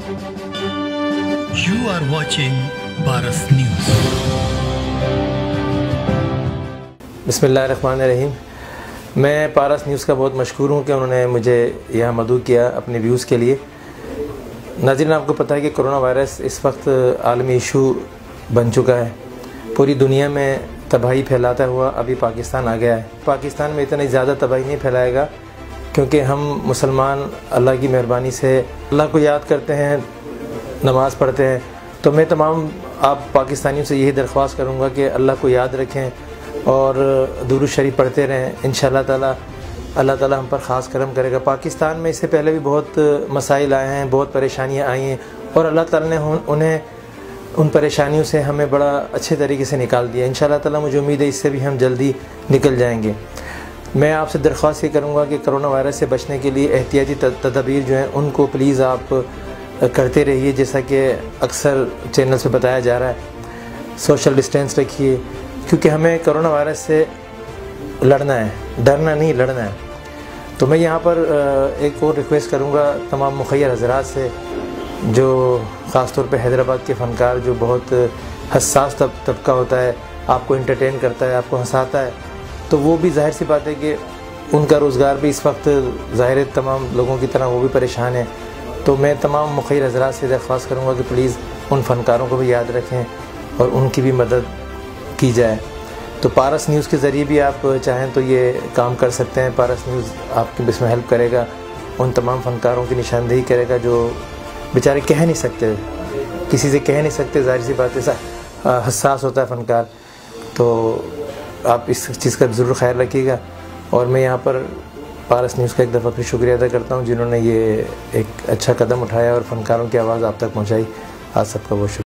You are watching Paras news. बिस्मिल्लाहिर्रहमानिर्रहीम। मैं पारस news का बहुत मशकूर हूँ कि उन्होंने मुझे यहाँ मदऊ किया अपने व्यूज़ के लिए। नाज़रीन, आपको पता है कि कोरोना वायरस इस वक्त आलमी इशू बन चुका है। पूरी दुनिया में तबाही फैलाता हुआ अभी पाकिस्तान आ गया है। पाकिस्तान में इतनी ज़्यादा तबाही नहीं फैलाएगा क्योंकि हम मुसलमान अल्लाह की मेहरबानी से अल्लाह को याद करते हैं, नमाज़ पढ़ते हैं। तो मैं तमाम आप पाकिस्तानियों से यही दरख्वास्त करूँगा कि अल्लाह को याद रखें और दुरूद शरीफ पढ़ते रहें। इंशाअल्लाह ताला अल्लाह ताला हम पर ख़ास करम करेगा। पाकिस्तान में इससे पहले भी बहुत मसाइल आए हैं, बहुत परेशानियाँ आई हैं और अल्लाह ताला ने उन्हें उन परेशानियों से हमें बड़ा अच्छे तरीके से निकाल दिया। इंशाअल्लाह ताला मुझे उम्मीद है इससे भी हम जल्दी निकल जाएंगे। मैं आपसे दरख्वास्त ये करूँगा कि कोरोना वायरस से बचने के लिए एहतियाती तदबीर जो हैं उनको प्लीज़ आप करते रहिए, जैसा कि अक्सर चैनल से बताया जा रहा है। सोशल डिस्टेंस रखिए क्योंकि हमें कोरोना वायरस से लड़ना है, डरना नहीं, लड़ना है। तो मैं यहाँ पर एक और रिक्वेस्ट करूँगा तमाम मुखय्यर हज़रात से, जो ख़ास तौर पे हैदराबाद के फ़नकार जो बहुत हसास तबका होता है, आपको एंटरटेन करता है, आपको हंसाता है, तो वो भी ज़ाहिर सी बात है कि उनका रोज़गार भी इस वक्त ज़ाहिर है तमाम लोगों की तरह वो भी परेशान है। तो मैं तमाम मुखय्यर हज़रात से दरख्वास्त करूँगा कि प्लीज़ उन फ़नकारों को भी याद रखें और उनकी भी मदद की जाए। तो पारस न्यूज़ के ज़रिए भी आप चाहें तो ये काम कर सकते हैं। पारस न्यूज़ आपकी इसमें हेल्प करेगा, उन तमाम फ़नकारों की निशानदेही करेगा जो बेचारे कह नहीं सकते, किसी से कह नहीं सकते, ज़ाहिर सी बात है, हसास होता है फ़नकार। तो आप इस चीज़ का ज़रूर ख्याल रखिएगा। और मैं यहाँ पर पारस न्यूज़ का एक दफ़ा फिर शुक्रिया अदा करता हूँ जिन्होंने ये एक अच्छा कदम उठाया और फ़नकारों की आवाज़ आप तक पहुँचाई। आप सबका बहुत शुक्रिया।